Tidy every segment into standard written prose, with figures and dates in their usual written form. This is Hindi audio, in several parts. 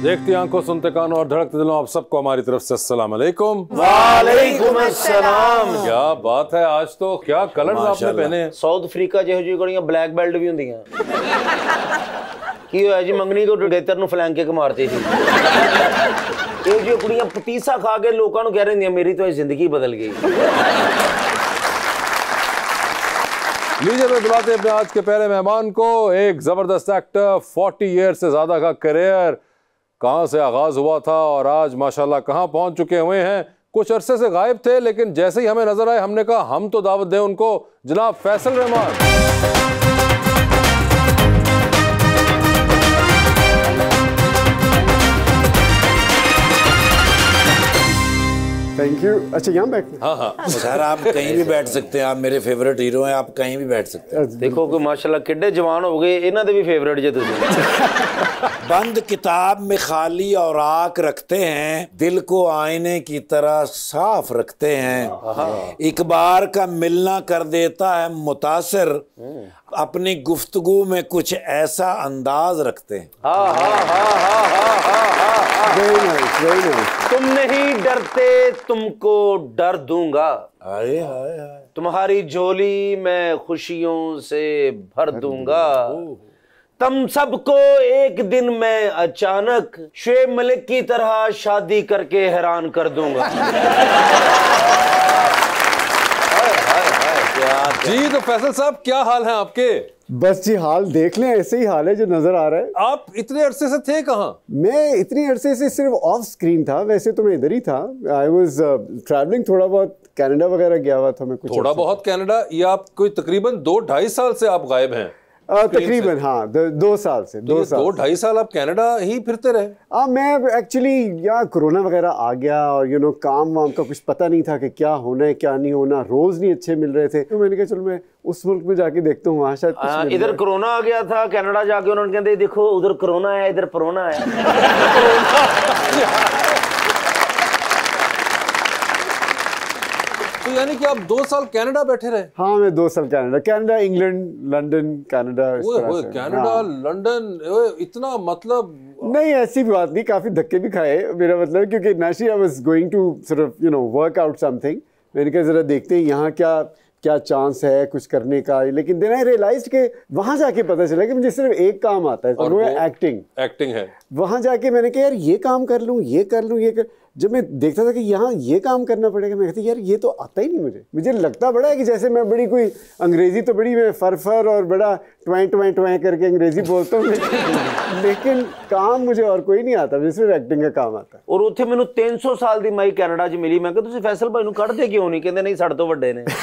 देखती आंखों, सुनते कानों और धड़कते दिलों, आप सबको हमारी तरफ से अस्सलाम वालेकुम। वालेकुम अस्सलाम। क्या बात है, आज तो क्या कलर्स आपने पहने हैं। साउथ अफ्रीका ਜਿਹੋ ਜਿਹੀ ਕੁੜੀਆਂ ਬਲੈਕ ਬੈਲਟ ਵੀ ਹੁੰਦੀਆਂ। ਕੀ ਹੋਇਆ ਜੀ, ਮੰਗਣੀ ਤੋਂ ਡੇਤਰ ਨੂੰ ਫਲੈਂਕ ਕੇ ਮਾਰਤੀ ਸੀ। ਇਹ ਜੋ ਕੁੜੀਆਂ ਪਤੀਸਾ ਖਾ ਕੇ ਲੋਕਾਂ ਨੂੰ ਕਹਿ ਰਹੀਆਂ ਮੇਰੀ ਤਾਂ ਜ਼ਿੰਦਗੀ ਬਦਲ ਗਈ। लीजिए मैं बुलाते हैं अपने आज के पहले मेहमान को। एक जबरदस्त एक्टर, 40 ईयर से ज्यादा का करियर, कहां से आगाज हुआ था और आज माशाल्लाह कहां पहुंच चुके हुए हैं। कुछ अरसे से गायब थे, लेकिन जैसे ही हमें नजर आए हमने कहा हम तो दावत दें उनको। जनाब फैसल रहमान। Thank you. अच्छा यहाँ बैठ। हाँ सर आप कहीं भी बैठ सकते हैं, आप मेरे फेवरेट हीरो हैं, आप कहीं भी बैठ सकते हैं। देखो कि माशाल्लाह किड्डे जवान हो गए, इन्हां दे भी फेवरेट जे तुसीं। बंद किताब में खाली और आँख रखते हैं, दिल को आईने की तरह साफ रखते हैं। एक बार का मिलना कर देता है मुतासिर, अपनी गुफ्तगू में कुछ ऐसा अंदाज रखते हैं। Very nice, very nice. तुम नहीं डरते, तुमको डर दूंगा। हाय हाय हाय। तुम्हारी झोली मैं खुशियों से भर दूंगा। तुम सबको एक दिन मैं अचानक शुएब मलिक की तरह शादी करके हैरान कर दूंगा। जी, तो फैसल साहब क्या हाल है आपके। बस जी हाल देख लें, ऐसे ही हाल है जो नजर आ रहा है। आप इतने अरसे से थे कहाँ। मैं इतनी अरसे से सिर्फ ऑफ स्क्रीन था, वैसे तो मैं इधर ही था। आई वॉज ट्रैवलिंग, थोड़ा बहुत कनाडा वगैरह गया हुआ था मैं। कुछ थोड़ा बहुत कनाडा, ये आप कोई तकरीबन 2-2.5 साल से आप गायब हैं। तकरीबन हाँ, 2 साल से। 2-2.5 साल आप कनाडा ही फिरते रहे। मैं एक्चुअली यहाँ कोरोना वगैरह आ गया और काम वाम का कुछ पता नहीं था कि क्या होना है क्या नहीं होना, रोज नहीं अच्छे मिल रहे थे, तो मैंने कहा चलो मैं उस मुल्क में जाके देखता हूँ, वहाँ शायद इधर कोरोना आ गया था, कनाडा जाके उन्होंने कहते देखो उधर कोरोना है, इधर कोरोना है। तो यानी कि आप 2 साल कनाडा बैठे रहे। हाँ मैं 2 साल Canada, England, London, Canada. Canada, London, इतना मतलब नहीं ऐसी बात नहीं, काफी धक्के भी खाए। मेरा मतलब क्योंकि naturally I was going to sort of work out something. मैंने कहा जरा देखते हैं यहाँ क्या क्या चांस है कुछ करने का। लेकिन देन आई रियलाइज्ड कि वहां जाके पता चला कि मुझे सिर्फ एक काम आता है और वो है एक्टिंग है। वहां जाके मैंने कहा यार ये काम कर लूँ, ये कर लूँ, ये कर। जब मैं देखता था कि यहाँ ये काम करना पड़ेगा, मैं कहता यार ये तो आता ही नहीं मुझे लगता बड़ा है कि जैसे मैं बड़ी कोई अंग्रेजी तो बड़ी मैं फर और बड़ा ट्वैं करके अंग्रेजी बोलता हूँ, लेकिन काम मुझे और कोई नहीं आता, मुझे सिर्फ एक्टिंग का काम आता है। और उत्थे मैनू 300 साल दी माई कनाडा च मिली। मैं कहा तुसीं फैसल भाई नू कढ़दे क्यों नहीं? कहंदे नहीं साडे तो वड्डे ने।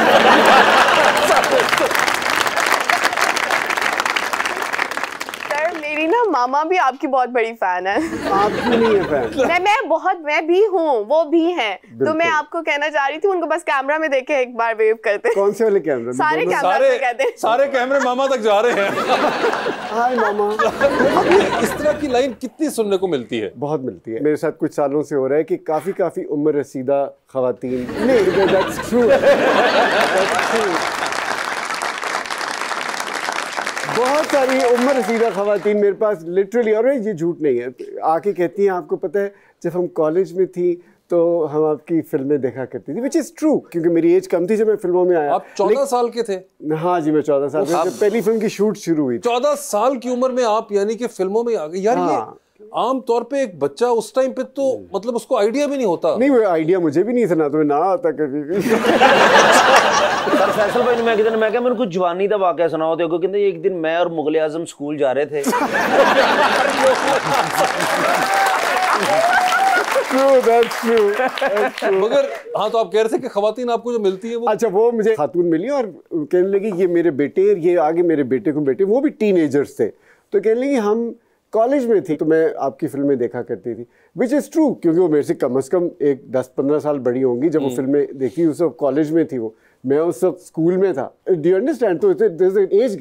मेरी ना मामा भी आपकी बहुत बड़ी फैन है। आपकी नहीं है फैन? मैं भी हूँ, वो भी हैं। तो मैं आपको कहना चाह रही थी उनको बस कैमरा में देखे एक बार वेव करते। कौन से वाले कैमरे? सारे कैमरा में कहते हैं। सारे कैमरे मामा तक जा रहे हैं। हाय मामा। इस तरह की लाइन कितनी सुनने को मिलती है? बहुत मिलती है। मेरे साथ कुछ सालों से हो रहा है कि काफी उम्र रसीदा खवातीन, नहीं that's true। बहुत सारी उम्र रसीदा खवातीन मेरे पास लिटरली, और ये झूठ नहीं है, आके कहती हैं आपको पता है जब हम कॉलेज में थी तो हम आपकी फिल्में देखा करती थी, विच इज़ ट्रू, क्योंकि मेरी एज कम थी जब मैं फिल्मों में आया। आप 14 साल के थे? हाँ जी मैं 14 साल में, पहली फिल्म की शूट शुरू हुई। 14 साल की उम्र में आप यानी कि फिल्मों में आ गए यार। हाँ। ये आम तौर पे एक बच्चा उस टाइम पे तो मतलब उसको आइडिया भी नहीं होता। नहीं वो आइडिया मुझे भी नहीं था, ना तो ना आता कभी भी। सर फैसल भाई मैं किधर मैं क्या मैंने कुछ जवानी का वाकया सुनाओ तो कहते एक दिन मैं और मुगल आजम स्कूल जा रहे थे। मगर हाँ, तो आप कह रहे थे कि खवातीन आपको जो मिलती है वो। अच्छा वो मुझे खातून मिली और कहने लगी ये मेरे बेटे, ये आगे मेरे बेटे को बेटे, वो भी टीनेजर्स थे, तो कहने लगी हम कॉलेज में थी तो मैं आपकी फिल्में देखा करती थी, विच इज़ ट्रू, क्योंकि वो मेरे से कम से कम एक 10-15 साल बड़ी होंगी जब वो फिल्में देखी। उस वक्त कॉलेज में थी वो, मैं उस वक्त स्कूल में था। Do you understand? तो there is an age gap.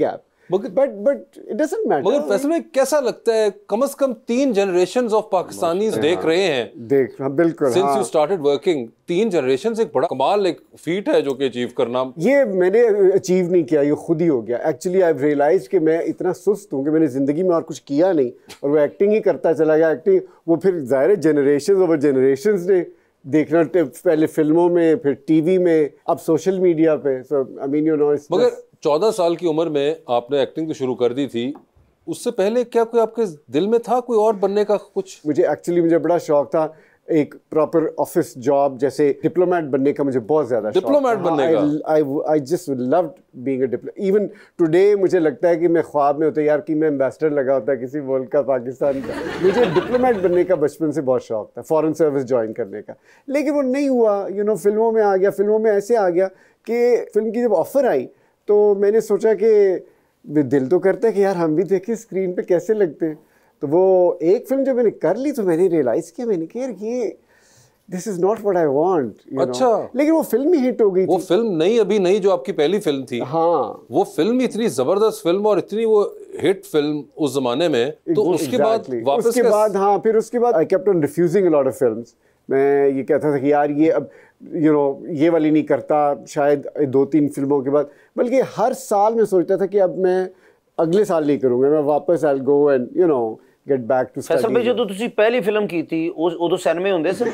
But it doesn't matter. मगर फैसल भाई कैसा लगता है, कम से कम 3 जनरेशंस ऑफ पाकिस्तानीज देख रहे हैं, देख बिल्कुल, since you started working, 3 generation एक बड़ा कमाल, एक फीट है जो कि अचीव करना। ये मैंने अचीव नहीं किया, ये खुद ही हो गया। एक्चुअली आई रियलाइज कि मैं इतना सुस्त हूँ कि मैंने ज़िंदगी में और कुछ किया नहीं, और वो एक्टिंग ही करता चला गया। एक्टिंग वो फिर ज़ाहिर जनरेशन ओवर जनरेशन ने देखना, पहले फिल्मों में, फिर टीवी में, अब सोशल मीडिया पे। So I mean you know. मगर 14 साल की उम्र में आपने एक्टिंग तो शुरू कर दी थी, उससे पहले क्या कोई आपके दिल में था कोई और बनने का कुछ? मुझे बड़ा शौक था एक प्रॉपर ऑफिस जॉब, जैसे डिप्लोमेट बनने का मुझे बहुत ज्यादा शौक था। डिप्लोमेट बनने का I just loved being a diplomat. Even today मुझे लगता है कि मैं ख्वाब में होता यार कि मैं एम्बेसडर लगा होता किसी मुल्क का, पाकिस्तान का। मुझे डिप्लोमेट बनने का बचपन से बहुत शौक था, फॉरेन सर्विस ज्वाइन करने का, लेकिन वो नहीं हुआ। यू नो, फिल्मों में आ गया। फिल्मों में ऐसे आ गया कि फिल्म की जब ऑफर आई तो मैंने सोचा कि दिल तो करता है कि यार हम भी देखें स्क्रीन पे कैसे लगते हैं। तो वो एक फिल्म जब मैंने कर ली तो मैंने रियलाइज किया, मैंने कहा यार ये this is not what I want. अच्छा। लेकिन वो फिल्म ही हिट हो गई। वो फिल्म नहीं अभी नहीं जो आपकी पहली फिल्म थी, हाँ, वो फिल्म इतनी जबरदस्त फिल्म और इतनी वो हिट फिल्म उस जमाने में, तो उसके बाद वापस उसके बाद हाँ, फिर उसके बाद I kept on refusing a lot of films. मैं ये कहता था कि यार ये अब यू नो ये वाली नहीं करता, शायद 2-3 फिल्मों के बाद, बल्कि हर साल मैं सोचता था कि अब मैं अगले साल नहीं करूँगा, मैं वापस I go and you know get back to Faisal भाई ਜਦੋਂ ਤੁਸੀਂ ਪਹਿਲੀ ਫਿਲਮ ਕੀਤੀ ਉਦੋਂ ਸਿਨੇਮੇ ਹੁੰਦੇ ਸੀ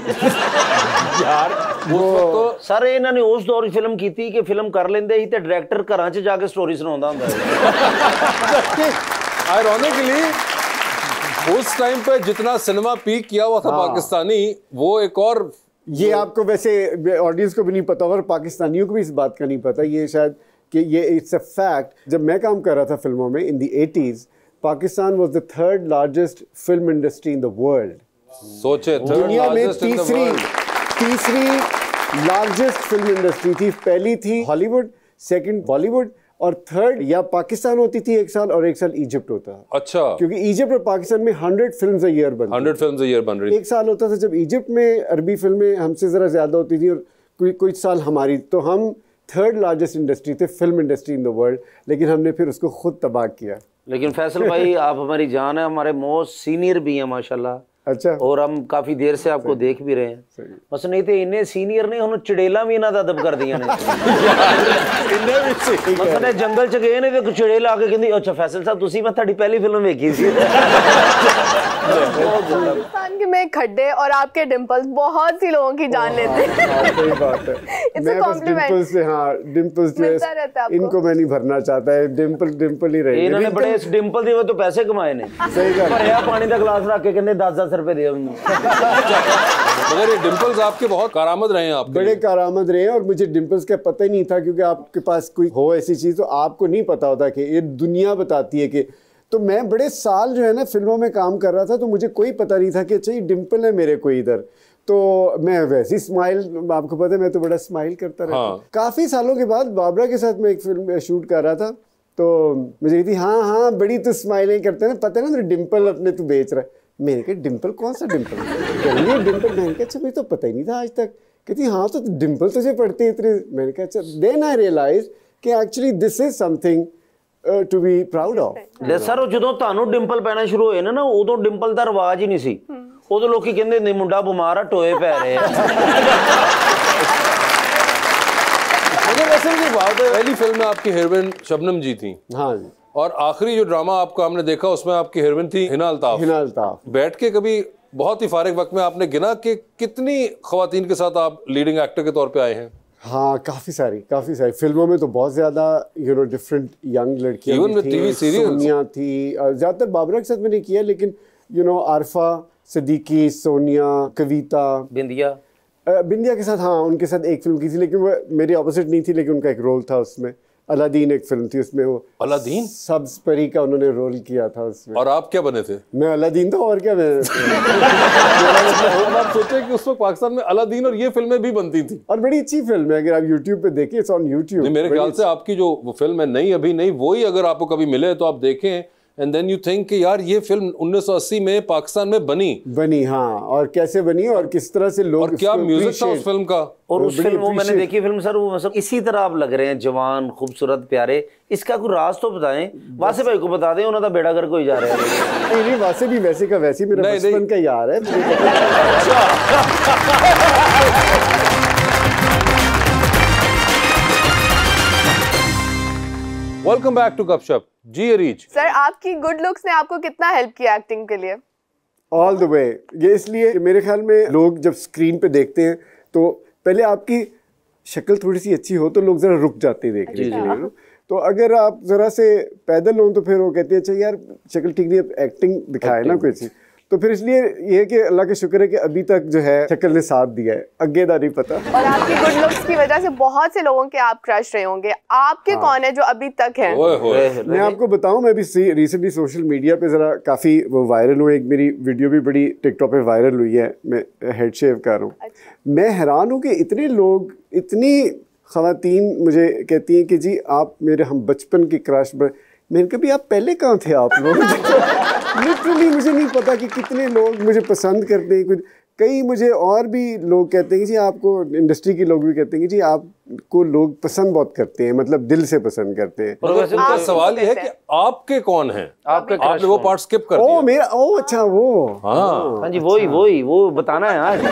यार वो सर ਇਹਨਾਂ ਨੇ ਉਸ ਦੌਰ ਫਿਲਮ ਕੀਤੀ ਕਿ ਫਿਲਮ ਕਰ ਲੈਂਦੇ ਸੀ ਤੇ ਡਾਇਰੈਕਟਰ ਘਰਾਂ 'ਚ ਜਾ ਕੇ ਸਟੋਰੀ ਸੁਣਾਉਂਦਾ ਹੁੰਦਾ ਸੀ। आयरॉनिकली उस टाइम पे जितना सिनेमा पीक किया हुआ था पाकिस्तानी, वो एक और ये आपको वैसे ऑडियंस को भी नहीं पता और पाकिस्तानियों को भी इस बात का नहीं पता, ये शायद कि ये इट्स अ फैक्ट। जब मैं काम कर रहा था फिल्मों में in the 80s, Pakistan was the 3rd largest film industry in the world. सोचे दुनिया में तीसरी लार्जेस्ट फिल्म इंडस्ट्री थी। पहली थी हॉलीवुड, सेकंड बॉलीवुड, और थर्ड या पाकिस्तान होती थी एक साल और एक साल इजिप्ट होता है। अच्छा, क्योंकि इजिप्ट और पाकिस्तान में 100 फिल्म्स अ ईयर बनती, 100 फिल्म्स अ ईयर बन रही। एक साल होता था जब इजिप्ट में अरबी फिल्में हमसे ज़रा ज़्यादा होती थी और कोई साल हमारी, तो हम 3rd लार्जेस्ट इंडस्ट्री थे, film industry in the world, लेकिन हमने फिर उसको खुद तबाह किया। लेकिन फैसल भाई आप हमारी जान है, हमारे मोस्ट सीनियर भी हैं माशाल्लाह। अच्छा। और हम काफी देर से आपको देख भी रहे हैं, बस नहीं तो इन्ने सीनियर ने हम चड़ेला भी इन्हों का अदब कर दिया ने। मतलब जंगल च गए ने तो चड़ेल आके कहती अच्छा फैसल साहब तुसी मैं ਤੁਹਾਡੀ पहली फिल्म देखी सी। पाकिस्तान के में खड्डे और आपके डिंपल्स बहुत सी लोगों की जान लेते हैं। सही बात है। मैं बस डिंपल्स से, हाँ डिंपल्स जो है इनको मैं नहीं भरना चाहता है, डिंपल ही रहे। इन्होंने बड़े इस डिंपल दी तो पैसे कमाए ने। सही बात। भरया पानी का गिलास रख के कहते 10-10 रुपए दे उन्हें। मगर ये डिंपल्स आपके बहुत कारामद रहे हैं, आपके बड़े कारामद रहे हैं, और मुझे डिंपल्स का पता ही नहीं था, क्योंकि आपके पास कोई हो ऐसी चीज़ तो आपको नहीं पता होता कि ये दुनिया बताती है कि। तो मैं बड़े साल जो है ना फिल्मों में काम कर रहा था, तो मुझे कोई पता नहीं था कि अच्छा ये डिंपल है मेरे कोई इधर। तो मैं वैसी स्माइल, आपको पता है मैं तो बड़ा स्माइल करता रहता। हाँ। काफ़ी सालों के बाद बाबरा के साथ मैं एक फिल्म शूट कर रहा था, तो मुझे कहती हाँ बड़ी तो स्माइलें करते हैं, पता है ना डिंपल अपने तू बेच रहा है। मैंने कहा डिंपल कौन सा डिंपल? ये डिंपल। मैंने कहा अच्छा मुझे तो पता ही नहीं था आज तक। कहती हाँ तो डिंपल तुझे पड़ती है इतनी। मैंने कहा अच्छा। देन आई रियलाइज कि actually this is something to be proud of. ले सर ਜਦੋਂ ਤੁਹਾਨੂੰ ਡਿੰਪਲ ਪੈਣਾ ਸ਼ੁਰੂ ਹੋਏ ਨਾ ਉਦੋਂ ਡਿੰਪਲ ਦਾ ਰਿਵਾਜ ਹੀ ਨਹੀਂ ਸੀ। ਉਦੋਂ ਲੋਕੀ ਕਹਿੰਦੇ ਨਹੀਂ ਮੁੰਡਾ ਬਿਮਾਰ ਆ ਟੋਏ ਪੈ ਰਹੇ ਆ। मगर वैसे की बात है, पहली फिल्म में आपकी हीरोइन शबनम जी थी। हाँ जी। और आखिरी जो ड्रामा आपका हमने देखा उसमें आपकी हीरोइन थी हिना अल्ताफ। हिना अल्ताफ। बैठ के कभी बहुत ही फारिग वक्त में आपने गिना कि कितनी खवातीन के साथ आप लीडिंग एक्टर के तौर पे आए हैं? हाँ काफ़ी सारी फिल्मों में तो बहुत ज़्यादा यू नो डिफरेंट यंग लड़कियाँ Even थी, TV serials। सोनिया थी, ज़्यादातर बाबरा के साथ मैंने किया, लेकिन यू नो आरफा सिद्दीकी, सोनिया, कविता, बिंदिया के साथ हाँ उनके साथ एक फिल्म की थी, लेकिन वो मेरी ऑपोजिट नहीं थी, लेकिन उनका एक रोल था उसमें। अलादीन एक फिल्म थी, उसमें वो अलादीन सब्ज परी का उन्होंने रोल किया था उसमें। और आप क्या बने थे? मैं अलादीन था, और क्या मैं। आप सोचे कि उस वक्त पाकिस्तान में अलादीन और ये फिल्में भी बनती थी, और बड़ी अच्छी फिल्म है, अगर आप YouTube पे देखिए, इट्स ऑन YouTube। मेरे ख्याल से आपकी जो वो फिल्म है नहीं अभी नहीं, वही अगर आपको कभी मिले तो आप देखें, एंड देन यू थिंक कि यार ये फिल्म 1980 में पाकिस्तान में बनी, हाँ, और कैसे बनी और किस तरह से लोग, और क्या म्यूजिक था उस फिल्म का। और उस फिल्म वो मैंने देखी फिल्म सर, वो मतलब इसी तरह आप लग रहे हैं, जवान, खूबसूरत, प्यारे। इसका कोई राज तो बताएं, वासे भाई को बता दें, उन्होंने बेड़ा कर कोई जा रहे हैं। नहीं, वासे भी वैसे का वैसे मेरा बचपन का यार है। Welcome back to Gupshup. जी अरीज सर, आपकी गुड लुक्स ने आपको कितना हेल्प किया एक्टिंग के लिए? All the way. ये इसलिए कि मेरे ख्याल में लोग जब स्क्रीन पे देखते हैं तो पहले आपकी शक्ल थोड़ी सी अच्छी हो तो लोग जरा रुक जाते हैं देखने के लिए। तो अगर आप जरा से पैदल हो तो फिर वो कहते हैं अच्छा यार शक्ल ठीक नहीं, एक्टिंग दिखाए ना कोई चीज़। तो फिर इसलिए ये है कि अल्लाह का शुक्र है कि अभी तक जो है शक्ल ने साथ दिया है, आगे दा नहीं पता। और आपकी गुड लुक्स की वजह से बहुत से लोगों के आप क्रश रहे होंगे। आपके कौन है जो अभी तक हैं? मैं आपको बताऊं, मैं भी रिसेंटली सोशल मीडिया पे जरा काफ़ी वो वायरल हुआ, एक मेरी वीडियो भी बड़ी टिकटॉक पे वायरल हुई है, मैं हेड शेव कर रहा हूँ। अच्छा। मैं हैरान हूँ कि इतने लोग, इतनी ख़वातीन मुझे कहती हैं कि जी आप मेरे हम बचपन की क्रश। मैंने कहा भी आप पहले कहाँ थे आप लोग? लिटरली मुझे नहीं पता कि कितने लोग मुझे पसंद करते हैं। कुछ कई मुझे और भी लोग कहते हैं कि जी आपको, इंडस्ट्री के लोग भी कहते हैं कि जी आपको लोग पसंद बहुत करते हैं, मतलब दिल से पसंद करते हैं। मतलब उनका सवाल ये है कि आपके कौन हैं? आपने वो पार्ट स्किप कर दिया। ओ मेरा, ओ अच्छा वो, हाँ जी, वही वो बताना है आज।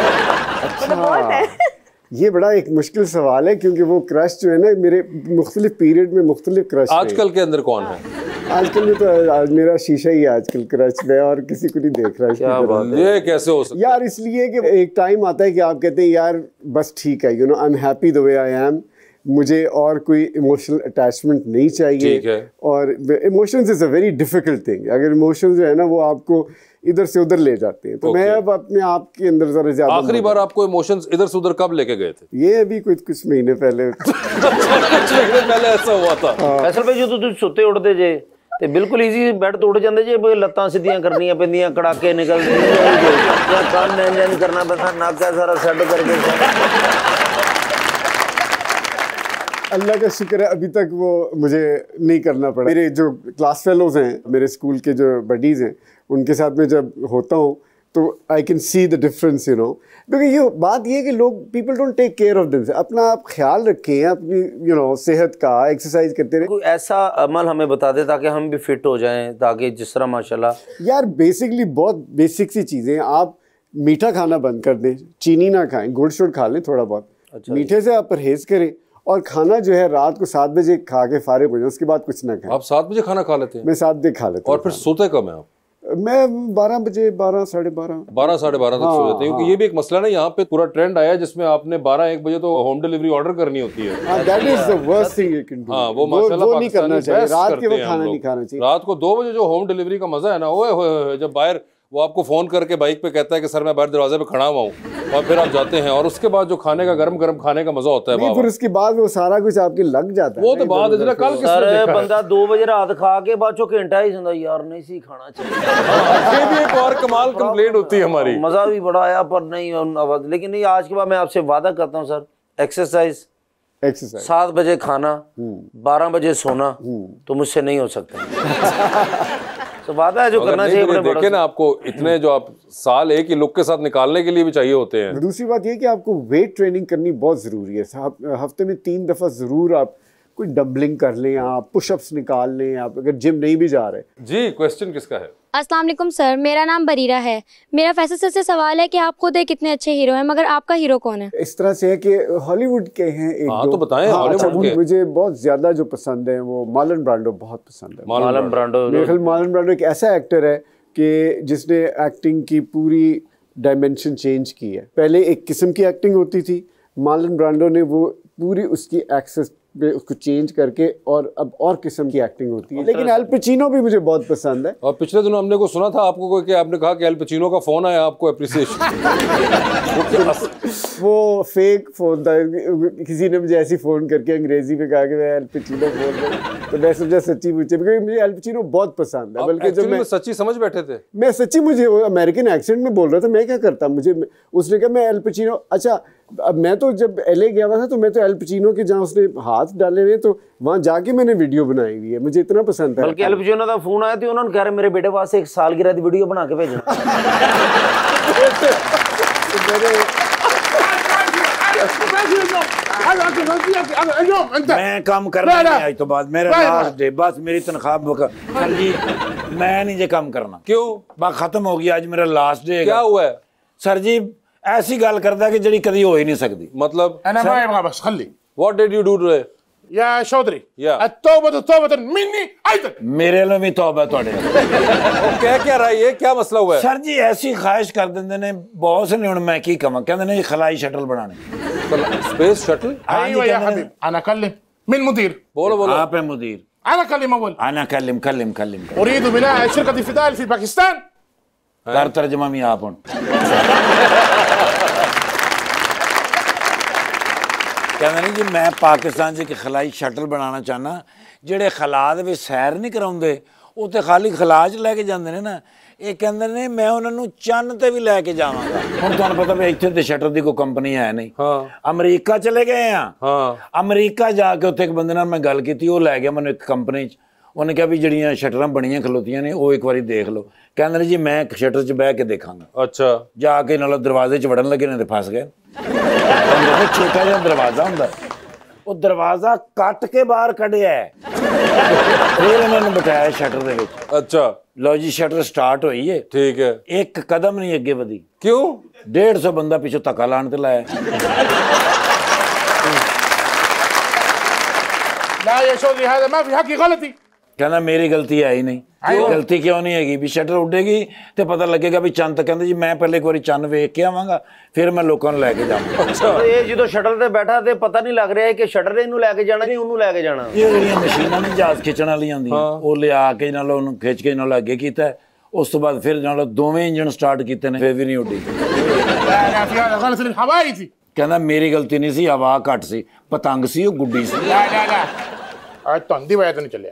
अच्छा, ये बड़ा एक मुश्किल सवाल है क्योंकि वो क्रश जो है ना, मेरे मुख्तलिफ पीरियड में मुख्तलिफ क्रश। आजकल के अंदर कौन है? आजकल में तो आज मेरा शीशा ही है आजकल क्रश में, और किसी को नहीं देख रहा। क्या बात है? ये कैसे हो सकता है? यार इसलिए कि एक टाइम आता है कि आप कहते हैं यार बस ठीक है, you know I am happy the way I am, मुझे और कोई इमोशनल अटैचमेंट नहीं चाहिए। ठीक है। और emotions is a very difficult thing. अगर इमोशंस जो है ना वो आपको इधर से उधर ले जाते हैं। तो मैं अब अपने आप के अंदर जरा ज्यादा। आखिरी बार आपको इमोशंस इधर से उधर कब लेके गए थे? ये अभी कुछ महीने पहले। कुछ महीने पहले ऐसा हुआ था। फैसल भाई, जो तुम सुते उठते जे ते बिल्कुल ईजी बेड तो उठ जाते जे, लत्तां सीधियां करनियां पैंदियां, कड़ाके निकलदे, कान एंज करना पैंदा, नाका सारा सेट करके। अल्लाह का शुक्र है अभी तक वो मुझे नहीं करना पड़ा। मेरे जो क्लास फेलोज हैं, मेरे स्कूल के जो बडीज़ हैं, उनके साथ में जब होता हूँ तो I can see the difference, you know. क्योंकि ये बात ये है कि लोग, people don't take care of themselves. अपना आप ख्याल रखें अपनी, यू नो, सेहत का, एक्सरसाइज करते रहे। कोई ऐसा अमल हमें बता दे ताकि हम भी फिट हो जाएं, ताकि जिस तरह माशाल्लाह। यार बेसिकली बहुत बेसिक सी चीज़ें, आप मीठा खाना बंद कर दें, चीनी ना खाएं, गुड़ शुड़ खा लें थोड़ा बहुत। अच्छा, मीठे से आप परहेज करें, और खाना जो है रात को 7 बजे खा के फारिग हो जाए, उसके बाद कुछ ना खाएं। आप 7 बजे खाना खा लेते हैं? मैं 7 बजे खा लेता हूँ। और फिर सोते कब हैं आप? मैं 12 बजे, 12 साढ़े 12 साढ़े 12 तक सो जाते हैं? क्योंकि ये भी एक मसला ना, यहाँ पे पूरा ट्रेंड आया है जिसमें आपने 12-1 बजे तो होम डिलीवरी ऑर्डर करनी होती है। That is the worst thing you can do. हाँ, वो माशाल्लाह वो नहीं करना चाहिए, बेस्ट रात के करते वो हैं खाना हम नहीं लोग। खाना चाहिए। रात को 2 बजे जो होम डिलीवरी का मजा है ना, ओए होए, जब बाहर वो आपको फोन करके बाइक पे कहता है कि सर मैं बाहर दरवाजे पे खड़ा हुआ हूँ, और फिर आप जाते हैं, और उसके बाद जो खाने का गरम गरम खाने का मजा होता है नहीं, फिर उसके बाद वो सारा कुछ आपके लग जाता है। वो तो बात है, कल किसने सर देखा है? बंदा 2 बजे रात खा के बाद घंटा ही सुनता यार नहीं सी खाना चाहिए। ये भी एक और कमाल कंप्लेंट होती है हमारी। मजा भी बड़ा आया पर नहीं, लेकिन नहीं, आज के बाद मैं आपसे वादा करता हूँ सर, एक्सरसाइज 7 बजे खाना, 12 बजे सोना, तो मुझसे नहीं हो सकता। तो वादा है जो करना चाहिए। देखे ना, आपको इतने जो आप साल एक ही लुक के साथ निकालने के लिए भी चाहिए होते हैं। दूसरी बात ये कि आपको वेट ट्रेनिंग करनी बहुत ज़रूरी है। हफ्ते में 3 दफ़ा ज़रूर आप कोई डंबलिंग कर लें, आप पुशअप्स निकाल लें, आप अगर जिम नहीं भी जा रहे। जी, क्वेश्चन किसका है? अस्सलाम वालेकुम सर, मेरा नाम बरीरा है। मेरा फैसल सर से सवाल है कि आप खुद एक कितने अच्छे हीरो हैं, मगर आपका हीरो कौन है? इस तरह से है कि हॉलीवुड के हैं एक हाँ, दो। तो बताएं हॉलीवुड के। मुझे बहुत ज़्यादा जो पसंद है वो मार्लन ब्रांडो बहुत पसंद है। मार्लन ब्रांडो, मेरे ख्याल मार्लन ब्रांडो एक ऐसा एक्टर है कि जिसने एक्टिंग की पूरी डायमेंशन चेंज की है। पहले एक किस्म की एक्टिंग होती थी, मार्लन ब्रांडो ने वो पूरी उसकी एक्सेस पे उसको चेंज करके और अब और किस्म की एक्टिंग होती है। लेकिन एल पचिनो भी मुझे बहुत पसंद है। और पिछले दिनों हमने को सुना था आपको कि आपने कहा कि एल पचिनो का फोन आया आपको अप्रिसिएशन। वो फेक फोन था, किसी ने मुझे ऐसी फोन करके अंग्रेजी में कहा कि मैं एल पचिनो बोल रहा हूँ, तो मैं सोचा सच्ची पूछे, क्योंकि मुझे एल पचिनो बहुत पसंद है। बल्कि जब मैं सच्ची समझ बैठे थे, मैं सच्ची, मुझे अमेरिकन एक्सेंट में बोल रहा था, मैं क्या करता, मुझे उसने कहा मैं एल पचिनो, अच्छा अब मैं तो जब LA गया हुआ था तो मैं तो एल पचिनो के जहाँ उसने हाथ डाले हुए तो वहाँ जाके मैंने वीडियो बनाई हुई है, मुझे इतना पसंद है। बल्कि एल पचिनो का फोन आया तो उन्होंने कह रहे मेरे बेटे वास्ते एक सालगिरह की वीडियो बना के भेजना। मैं काम करना नहीं आज तो बाद, मेरा लास्ट डे, बस मेरी तनख्वाह सर जी मैं नहीं जे काम करना। क्यों? बस खत्म हो गया, आज मेरा लास्ट डे। क्या हुआ है? सर जी ऐसी गल करदा कि जड़ी कदी हो ही नहीं सकती। मतलब انا ما يبغى बस خلي what did you do today? يا شودري Yeah. التوبة توبة مني أيضا। मेरे लिए भी तौबा तोड़े। वो कह रहा है, ये क्या मसला हुआ है? सर जी ऐसी ख्वाहिश कर देंगे ने बहुत से नहीं, हुण मैं की कमा कहंदे ने खलाई शटल बनाने। Space shuttle? أيوة يا حبيبي أنا أكلم من مدير؟ बोलो आप है मुदीर। أنا أكلم أول أنا كلم أريد بناء شركة فيدال في باكستان। कर तर्जमा भी आप हुण। कहना नहीं जी मैं पाकिस्तान च खलाई शटल बनाना चाहना, जेडे खला दे विच सैर नहीं कराउंदे ਉਹ ਤੇ ਖਾਲੀ ਖਲਾਜ ਲੈ ਕੇ ਜਾਂਦੇ ਨੇ ਨਾ, ਇਹ ਕਹਿੰਦੇ ਨੇ ਮੈਂ ਉਹਨਾਂ ਨੂੰ ਚੰਨ ਤੇ ਵੀ ਲੈ ਕੇ ਜਾਵਾਂਗਾ। ਹੁਣ ਤੁਹਾਨੂੰ ਪਤਾ ਵੀ ਇੱਥੇ ਤੇ ਸ਼ਟਰ ਦੀ ਕੋਈ ਕੰਪਨੀ ਹੈ ਨਹੀਂ। ਹਾਂ ਅਮਰੀਕਾ ਚਲੇ ਗਏ ਆ। ਹਾਂ ਅਮਰੀਕਾ ਜਾ ਕੇ ਉੱਥੇ ਇੱਕ ਬੰਦੇ ਨਾਲ ਮੈਂ ਗੱਲ ਕੀਤੀ, ਉਹ ਲੈ ਗਿਆ ਮੈਨੂੰ ਇੱਕ ਕੰਪਨੀ 'ਚ। ਉਹਨੇ ਕਿਹਾ ਵੀ ਜਿਹੜੀਆਂ ਸ਼ਟਰਾਂ ਬਣੀਆਂ ਖਲੋਤੀਆਂ ਨੇ ਉਹ ਇੱਕ ਵਾਰੀ ਦੇਖ ਲਓ। ਕਹਿੰਦੇ ਨੇ ਜੀ ਮੈਂ ਇੱਕ ਸ਼ਟਰ 'ਚ ਬਹਿ ਕੇ ਦੇਖਾਂਗਾ। ਅੱਛਾ ਜਾ ਕੇ ਨਾਲ ਦਰਵਾਜ਼ੇ 'ਚ ਵੜਨ ਲੱਗੇ ਨੇ ਤੇ ਫਸ ਗਏ। ਬਹੁਤ ਛੋਟਾ ਜਿਹਾ ਦਰਵਾਜ਼ਾ ਹੁੰਦਾ, ਉਹ ਦਰਵਾਜ਼ਾ ਕੱਟ ਕੇ ਬਾਹਰ ਕੱਢਿਆ ਫਿਰ ਇਹਨਾਂ ਨੂੰ ਬਿਠਾਇਆ ਸ਼ਟਰ ਦੇ ਵਿੱਚ। अच्छा ਲਓ ਜੀ ਸ਼ਟਰ ਸਟਾਰਟ ਹੋਈ ਏ। ठीक है। ਇੱਕ ਕਦਮ ਨਹੀਂ ਅੱਗੇ ਵਧੀ। क्यों? 150 ਬੰਦਾ ਪਿੱਛੋਂ ਧੱਕਾ ਲਾਣ ਤੇ ਲਾਇਆ। لا يا شودري هذا ما في حقي غلطي। ਕਹਿੰਦਾ ਮੇਰੀ ਗਲਤੀ ਹੈ ਹੀ ਨਹੀਂ। ਗਲਤੀ ਕਿਉਂ ਨਹੀਂ ਹੈਗੀ? ਵੀ ਸ਼ਟਰ ਉੱਡੇਗੀ ਤੇ ਪਤਾ ਲੱਗੇਗਾ ਵੀ ਚੰਨ। ਤਾਂ ਕਹਿੰਦੇ ਜੀ ਮੈਂ ਪਹਿਲੇ ਇੱਕ ਵਾਰੀ ਚੰਨ ਵੇਖ ਕੇ ਆਵਾਂਗਾ ਫਿਰ ਮੈਂ ਲੋਕਾਂ ਨੂੰ ਲੈ ਕੇ ਜਾਵਾਂਗਾ। ਅੱਛਾ ਇਹ ਜਦੋਂ ਸ਼ਟਲ ਤੇ ਬੈਠਾ ਤੇ ਪਤਾ ਨਹੀਂ ਲੱਗ ਰਿਹਾ ਕਿ ਸ਼ਟਰ ਨੇ ਇਹਨੂੰ ਲੈ ਕੇ ਜਾਣਾ ਨਹੀਂ ਉਹਨੂੰ ਲੈ ਕੇ ਜਾਣਾ। ਇਹ ਜਿਹੜੀਆਂ ਮਸ਼ੀਨਾਂ ਨੇ ਜਹਾਜ਼ ਖਿੱਚਣ ਵਾਲੀਆਂ ਹੁੰਦੀਆਂ ਉਹ ਲਿਆ ਕੇ ਨਾਲ ਉਹਨੂੰ ਖਿੱਚ ਕੇ ਨਾਲ ਅੱਗੇ ਕੀਤਾ। ਉਸ ਤੋਂ ਬਾਅਦ ਫਿਰ ਨਾਲ ਦੋਵੇਂ ਇੰਜਣ ਸਟਾਰਟ ਕੀਤੇ ਨੇ ਫਿਰ ਵੀ ਨਹੀਂ ਉੱਡੀ। لا في هذا غلط من حبايبي। ਕਹਿੰਦਾ ਮੇਰੀ ਗਲਤੀ ਨਹੀਂ ਸੀ, ਹਵਾ ਘੱਟ ਸੀ, ਪਤੰਗ ਸੀ ਉਹ ਗੁੱਡੀ ਸੀ। لا ਤੁਹਾਨੂੰ ਦੀ ਵਜ੍ਹਾ ਤੋਂ ਨਹੀਂ ਚੱਲਿਆ।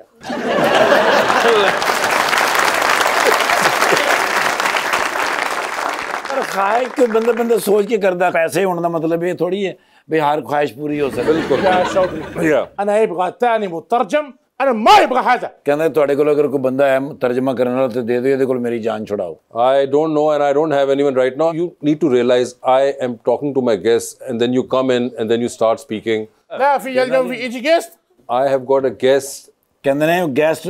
ਪਰ ਖਾਇਸ਼ ਕੋਈ ਬੰਦਾ ਸੋਚ ਕੇ ਕਰਦਾ। ਪੈਸੇ ਹੋਣ ਦਾ ਮਤਲਬ ਇਹ ਥੋੜੀ ਹੈ ਵੀ ਹਰ ਖਾਇਸ਼ ਪੂਰੀ ਹੋ ਸਕੇ। ਬਿਲਕੁਲ। يا شودري أنا يبغى ثاني مترجم أنا ما يبغى هذا। ਕਹਿੰਦਾ ਤੁਹਾਡੇ ਕੋਲ ਅਗਰ ਕੋਈ ਬੰਦਾ ਹੈ ਤਰਜਮਾ ਕਰਨ ਵਾਲਾ ਤੇ ਦੇ ਦਿਓ, ਇਹਦੇ ਕੋਲ ਮੇਰੀ ਜਾਨ ਛੁਡਾਓ। I don't know and I don't have anyone right now. You need to realize I am talking to my guests and then you come in and then you start speaking. لا في اليوم في يجي جيست। I have got a guest. ਕਹਿੰਦੇ ਨੇ ਗੈਸਟ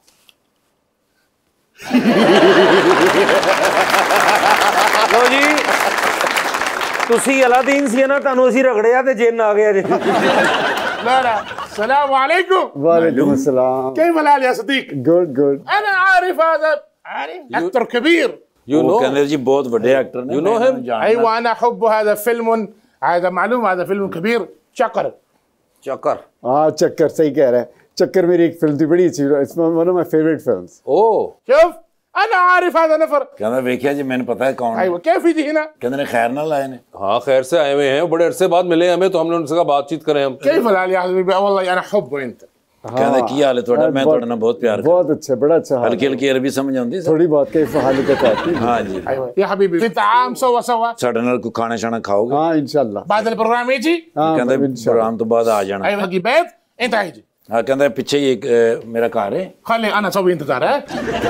ਲੋ ਜੀ ਤੁਸੀਂ ਅਲਾਦੀਨ ਸੀ ਨਾ, ਤੁਹਾਨੂੰ ਅਸੀਂ ਰਗੜਿਆ ਤੇ ਜਿੰਨ ਆ ਗਿਆ ਜੀ। لا السلام عليكم। वालेकुम अस्सलाम। كيف الحال يا صديق؟ गुड أنا عارف هذا أكتر كبير। You know? ਕਹਿੰਦੇ ਜੀ ਬਹੁਤ ਵੱਡੇ ਐਕਟਰ ਨੇ। You know him? أيوة أنا أحب هذا فيلم، هذا معلوم هذا فيلم كبير شقر। ਚੱਕਰ हाँ चक्कर सही कह रहा है। चक्कर मेरी एक फिल्म थी बड़ी अच्छी, it's one of my favourite films. Oh. شوف أنا عارف هذا نفر। ਕਹਿੰਦਾ ਵੇਖਿਆ ਜੀ ਮੈਨੂੰ ਪਤਾ ਹੈ ਕੌਣ ਹੈ। أيوة كيف يجي هنا؟ ਕਹਿੰਦੇ ਨੇ ਖੈਰ ਨਾਲ ਆਏ ਨੇ। हाँ खैर से आए हुए हैं, बड़े अरसे बाद मिले हमें तो हमने उनसे कहा बातचीत करें हम। كيف الحال يا حبيبي؟ والله أنا أحبه أنت। ਕਹਿੰਦਾ ਕੀ ਹਾਲ ਹੈ ਤੁਹਾਡਾ? ਮੈਂ ਤੁਹਾਡੇ ਨਾਲ ਬਹੁਤ ਪਿਆਰ ਕਰਦਾ। बहुत अच्छा, बड़ा अच्छा हाल। ਹਲਕੀ ਹਲਕੀ ਅਰਬੀ ਸਮਝ ਆਉਂਦੀ ਸਰ? थोड़ी बहुत कैफ हाल तो आती है। ਹਾਂ ਜੀ। أيوة يا حبيبي في طعام سوا ਸਾਡੇ ਨਾਲ ਕੋਈ ਖਾਣਾ ਸ਼ਾਣਾ ਖਾਓਗੇ? हाँ इंशाल्लाह। بعد البرنامج يجي। हाँ ਕਹਿੰਦਾ इंशाल्लाह। ਪ੍ਰੋਗਰਾਮ ਤੋਂ ਬਾਅਦ ਆ ਜਾਣਾ। أيوة هجي بيت أنت هيجي। ਹਾਂ ਕਹਿੰਦਾ ਪਿੱਛੇ ਹੀ ਇੱਕ ਮੇਰਾ ਘਰ ਹੈ। خلي أنا أسوي انتظار ها؟